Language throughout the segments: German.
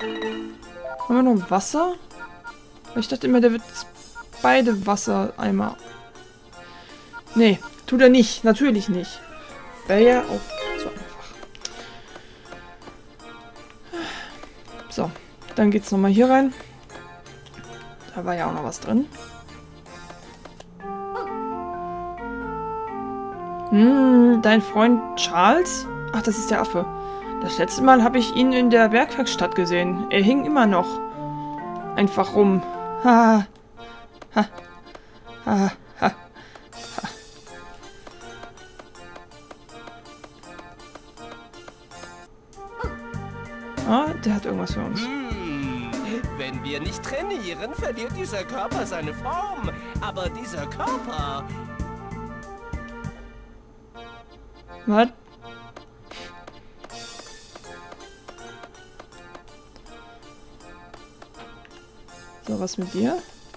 Haben wir noch Wasser? Ich dachte immer, der wird beide Wassereimer. Nee, tut er nicht. Natürlich nicht. Wäre ja auch so einfach. So, dann geht's nochmal hier rein. Da war ja auch noch was drin. Dein Freund Charles? Ach, das ist der Affe. Das letzte Mal habe ich ihn in der Bergwerkstatt gesehen. Er hing immer noch einfach rum. Ha, ha, ha, ha, ha. Ah, der hat irgendwas für uns. Wenn wir nicht trainieren, verliert dieser Körper seine Form. Aber dieser Körper... Was? So, was mit dir?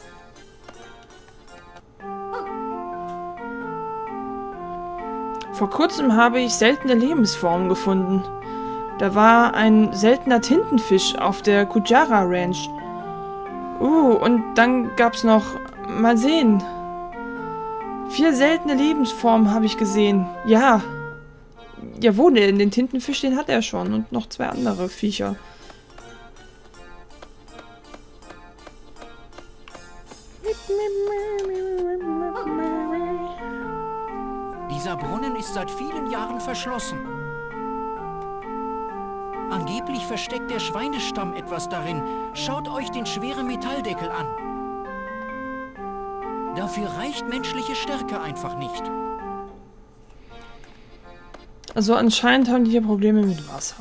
Vor kurzem habe ich seltene Lebensformen gefunden. Da war ein seltener Tintenfisch auf der Kujara Ranch. Und dann gab's noch... Mal sehen. 4 seltene Lebensformen habe ich gesehen. Ja. Ja, wo denn? Den Tintenfisch, den hat er schon. Und noch 2 andere Viecher. Dieser Brunnen ist seit vielen Jahren verschlossen. Angeblich versteckt der Schweinestamm etwas darin. Schaut euch den schweren Metalldeckel an. Dafür reicht menschliche Stärke einfach nicht. Also anscheinend haben die hier Probleme mit Wasser.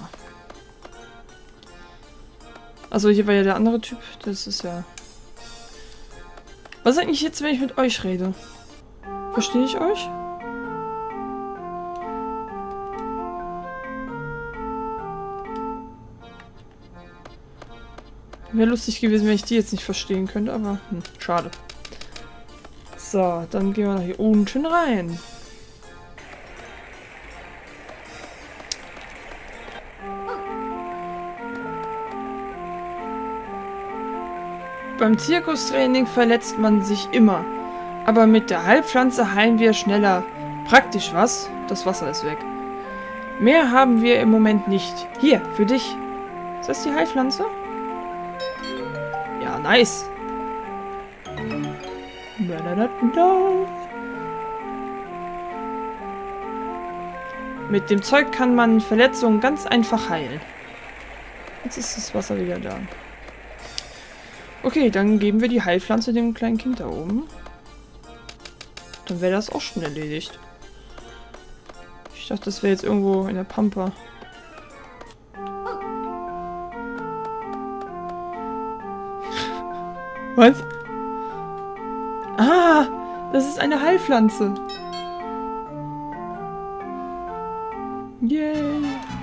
Also hier war ja der andere Typ. Das ist ja... Was ist eigentlich jetzt, wenn ich mit euch rede? Verstehe ich euch? Wäre lustig gewesen, wenn ich die jetzt nicht verstehen könnte, aber schade. So, dann gehen wir nach hier unten rein. Beim Zirkustraining verletzt man sich immer. Aber mit der Heilpflanze heilen wir schneller. Praktisch, was? Das Wasser ist weg. Mehr haben wir im Moment nicht. Hier, für dich. Ist das die Heilpflanze? Ja, nice. Mit dem Zeug kann man Verletzungen ganz einfach heilen. Jetzt ist das Wasser wieder da. Okay, dann geben wir die Heilpflanze dem kleinen Kind da oben. Dann wäre das auch schon erledigt. Ich dachte, das wäre jetzt irgendwo in der Pampa. Was? Ah, das ist eine Heilpflanze. Yay.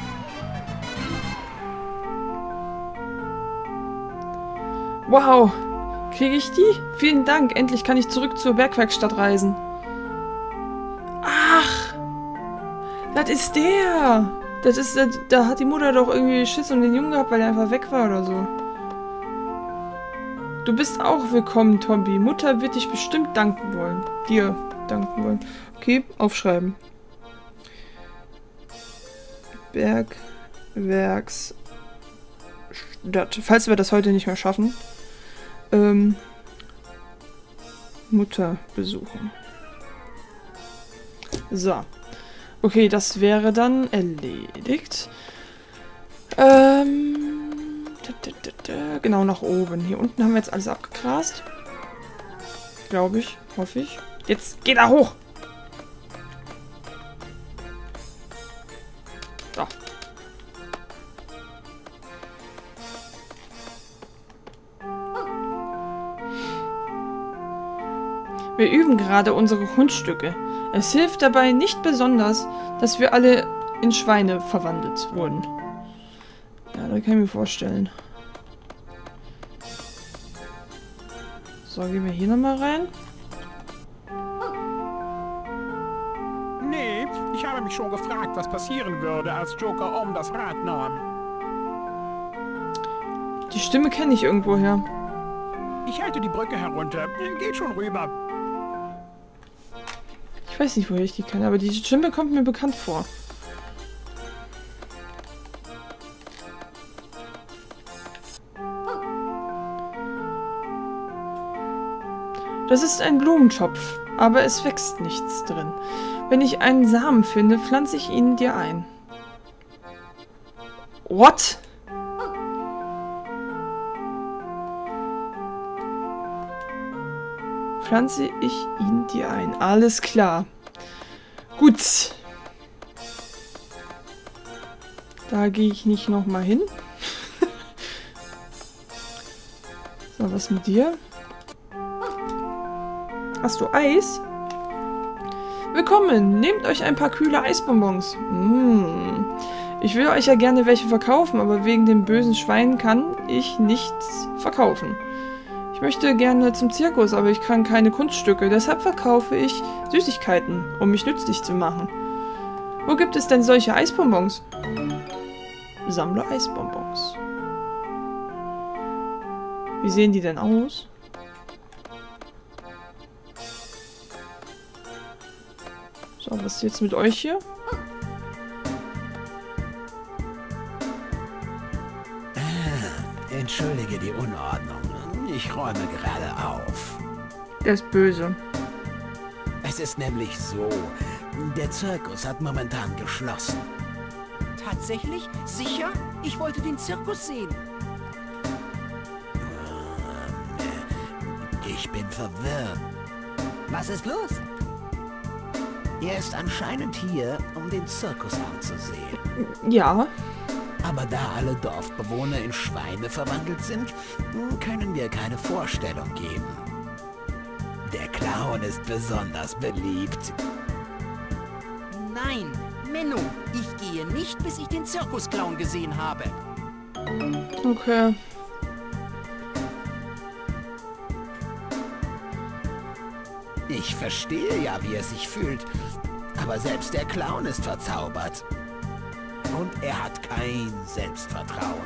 Wow. Kriege ich die? Vielen Dank. Endlich kann ich zurück zur Bergwerkstatt reisen. Ach. Das ist der. Das ist, da hat die Mutter doch irgendwie Schiss um den Jungen gehabt, weil er einfach weg war oder so. Du bist auch willkommen, Tombi. Mutter wird dich bestimmt danken wollen. Dir danken wollen. Okay, aufschreiben. Bergwerksstadt. Falls wir das heute nicht mehr schaffen. Mutter besuchen. So. Okay, das wäre dann erledigt. Genau, nach oben. Hier unten haben wir jetzt alles abgegrast. Glaube ich. Hoffe ich. Jetzt geht er hoch! So. Wir üben gerade unsere Kunststücke. Es hilft dabei nicht besonders, dass wir alle in Schweine verwandelt wurden. Ja, da kann ich mir vorstellen. So, gehen wir hier nochmal rein. Nee, ich habe mich schon gefragt, was passieren würde, als Joker das Rad nahm. Die Stimme kenne ich irgendwoher. Ich halte die Brücke herunter. Geht schon rüber. Ich weiß nicht, woher ich die kenne, aber die Stimme kommt mir bekannt vor. Das ist ein Blumentopf, aber es wächst nichts drin. Wenn ich einen Samen finde, pflanze ich ihn dir ein. What? Pflanze ich ihn dir ein. Alles klar. Gut. Da gehe ich nicht nochmal hin. So, was mit dir? Hast du Eis? Willkommen, nehmt euch ein paar kühle Eisbonbons. Ich will euch ja gerne welche verkaufen, aber wegen dem bösen Schwein kann ich nichts verkaufen. Ich möchte gerne zum Zirkus, aber ich kann keine Kunststücke, deshalb verkaufe ich Süßigkeiten, um mich nützlich zu machen. Wo gibt es denn solche Eisbonbons? Sammle Eisbonbons. Wie sehen die denn aus? So, was ist jetzt mit euch hier? Entschuldige die Unordnung. Ich räume gerade auf. Der ist böse. Es ist nämlich so, der Zirkus hat momentan geschlossen. Tatsächlich? Sicher? Ich wollte den Zirkus sehen. Ich bin verwirrt. Was ist los? Er ist anscheinend hier, um den Zirkus anzusehen. Ja. Aber da alle Dorfbewohner in Schweine verwandelt sind, können wir keine Vorstellung geben. Der Clown ist besonders beliebt. Nein, Menno, ich gehe nicht, bis ich den Zirkusclown gesehen habe. Okay. Ich verstehe ja, wie er sich fühlt. Aber selbst der Clown ist verzaubert. Und er hat kein Selbstvertrauen.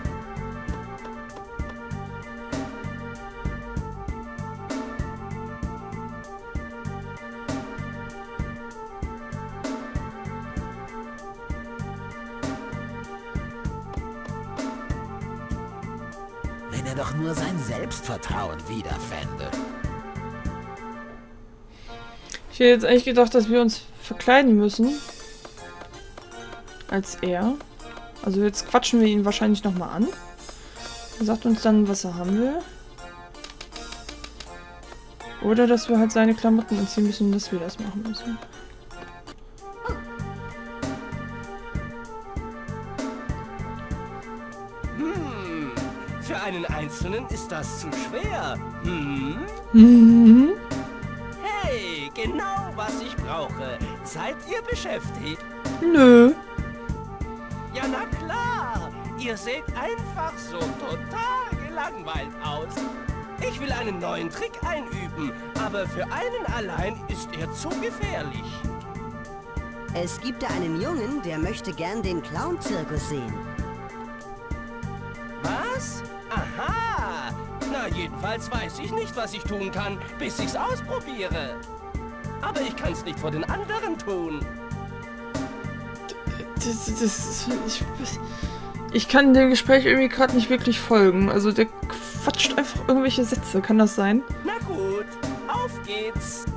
Wenn er doch nur sein Selbstvertrauen wiederfände. Ich hätte jetzt eigentlich gedacht, dass wir uns verkleiden müssen. Als er. Also jetzt quatschen wir ihn wahrscheinlich nochmal an. Er sagt uns dann, was er haben will. Oder dass wir halt seine Klamotten anziehen müssen, dass wir das machen müssen. Für einen Einzelnen ist das zu schwer. Hey, genau was ich brauche. Seid ihr beschäftigt? Nö. Ja, na klar. Ihr seht einfach so total gelangweilt aus. Ich will einen neuen Trick einüben, aber für einen allein ist er zu gefährlich. Es gibt da einen Jungen, der möchte gern den Clown-Zirkus sehen. Was? Aha. Na, jedenfalls weiß ich nicht, was ich tun kann, bis ich's ausprobiere. Aber ich kann's nicht vor den anderen tun. Ich kann dem Gespräch irgendwie gerade nicht wirklich folgen. Also der quatscht einfach irgendwelche Sätze. Kann das sein? Na gut, auf geht's.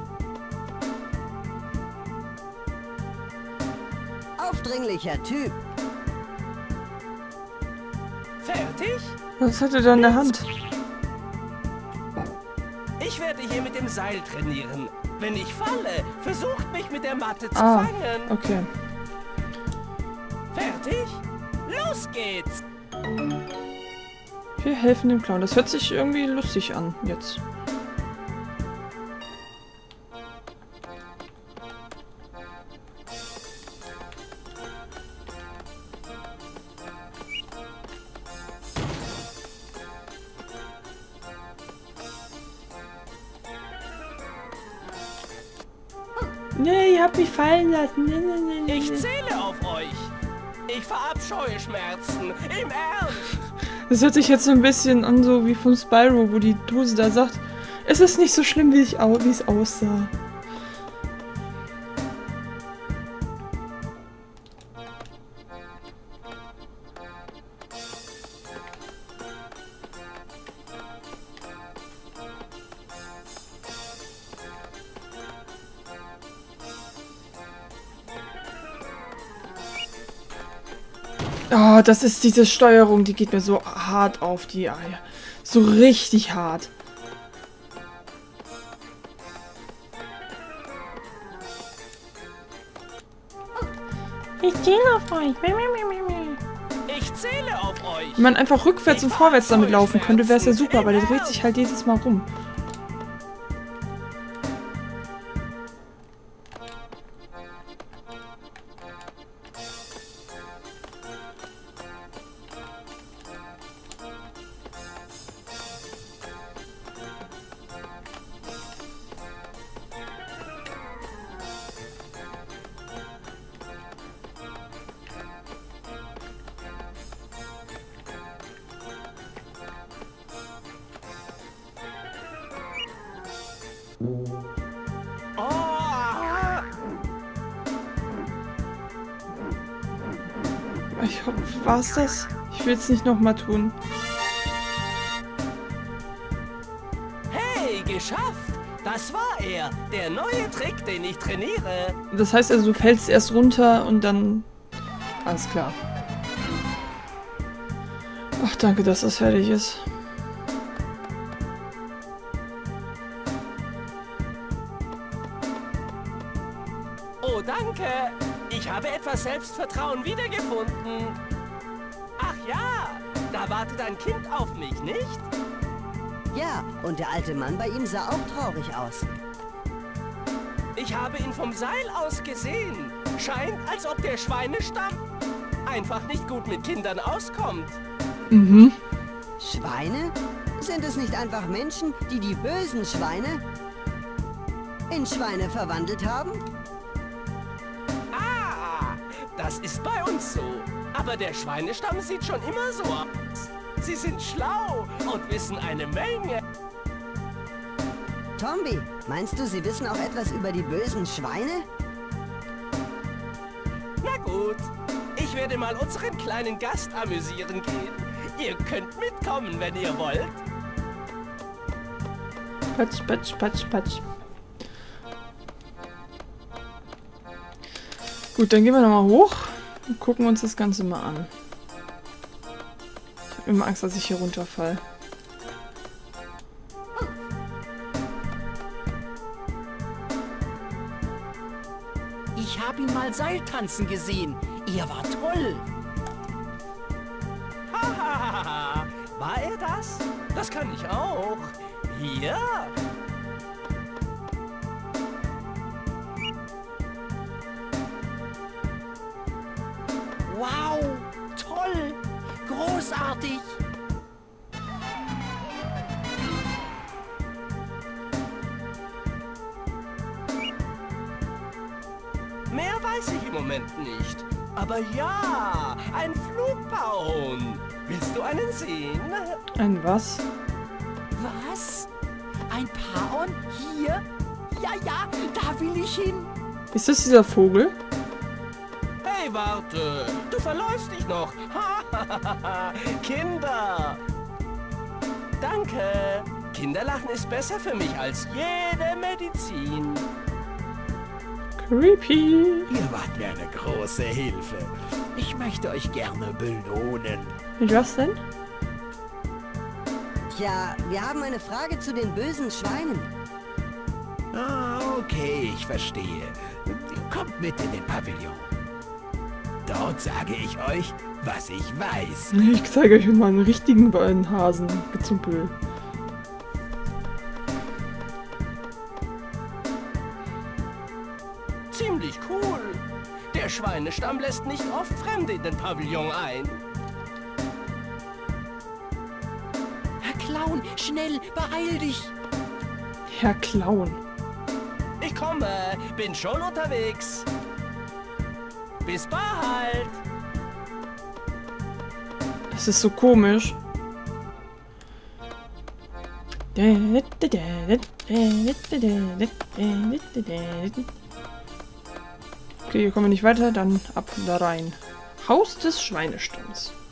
Aufdringlicher Typ. Fertig? Was hat er da in der Hand? Ich werde hier mit dem Seil trainieren. Wenn ich falle, versucht mich mit der Matte zu fangen. Okay. Fertig? Los geht's! Wir helfen dem Clown. Das hört sich irgendwie lustig an, jetzt. Nee, ihr habt mich fallen lassen. Nee. Ich zähle auf euch. Ich verabscheue Schmerzen. Im Ernst. Das hört sich jetzt so ein bisschen an, so wie von Spyro, wo die Dose da sagt, es ist nicht so schlimm, wie es aussah. Oh, das ist diese Steuerung, die geht mir so hart auf die Eier. So richtig hart. Ich zähle auf euch. Ich zähle auf euch. Wenn man einfach rückwärts und vorwärts damit laufen könnte, wäre es ja super, aber der dreht sich halt jedes Mal rum. Ich hoffe, war's das? Ich will es nicht nochmal tun. Hey, geschafft! Das war er, der neue Trick, den ich trainiere. Das heißt also, du fällst erst runter und dann... Alles klar. Ach, danke, dass das fertig ist. Oh, danke! Ich habe etwas Selbstvertrauen wiedergefunden. Ach ja, da wartet ein Kind auf mich, nicht? Ja, und der alte Mann bei ihm sah auch traurig aus. Ich habe ihn vom Seil aus gesehen. Scheint, als ob der Schweinestamm einfach nicht gut mit Kindern auskommt. Mhm. Schweine? Sind es nicht einfach Menschen, die die bösen Schweine in Schweine verwandelt haben? Das ist bei uns so. Aber der Schweinestamm sieht schon immer so aus. Sie sind schlau und wissen eine Menge. Tombi, meinst du, sie wissen auch etwas über die bösen Schweine? Na gut, ich werde mal unseren kleinen Gast amüsieren gehen. Ihr könnt mitkommen, wenn ihr wollt. Patsch, patsch, patsch, patsch. Gut, dann gehen wir nochmal hoch und gucken uns das Ganze mal an. Ich habe immer Angst, dass ich hier runterfalle. Ich habe ihn mal Seiltanzen gesehen. Er war toll. Hahaha, war er das? Das kann ich auch. Hier? Wow, toll, großartig. Mehr weiß ich im Moment nicht. Aber ja, ein Flugballon. Willst du einen sehen? Ein was? Was? Ein Paon? Hier? Ja, ja, da will ich hin. Ist das dieser Vogel? Hey, warte! Du verläufst dich noch! Kinder! Danke! Kinderlachen ist besser für mich als jede Medizin. Creepy. Ihr wart mir eine große Hilfe. Ich möchte euch gerne belohnen. Mit was denn? Tja, wir haben eine Frage zu den bösen Schweinen. Ah, okay, ich verstehe. Kommt mit in den Pavillon. Dort sage ich euch, was ich weiß. Ich zeige euch mal einen richtigen Hasen-Gezumpel. Ziemlich cool. Der Schweinestamm lässt nicht oft Fremde in den Pavillon ein. Herr Clown, schnell, beeil dich. Herr Clown. Ich komme, bin schon unterwegs. Bis bald. Das ist so komisch. Okay, hier kommen wir nicht weiter, dann ab da rein. Haus des Schweinestamms.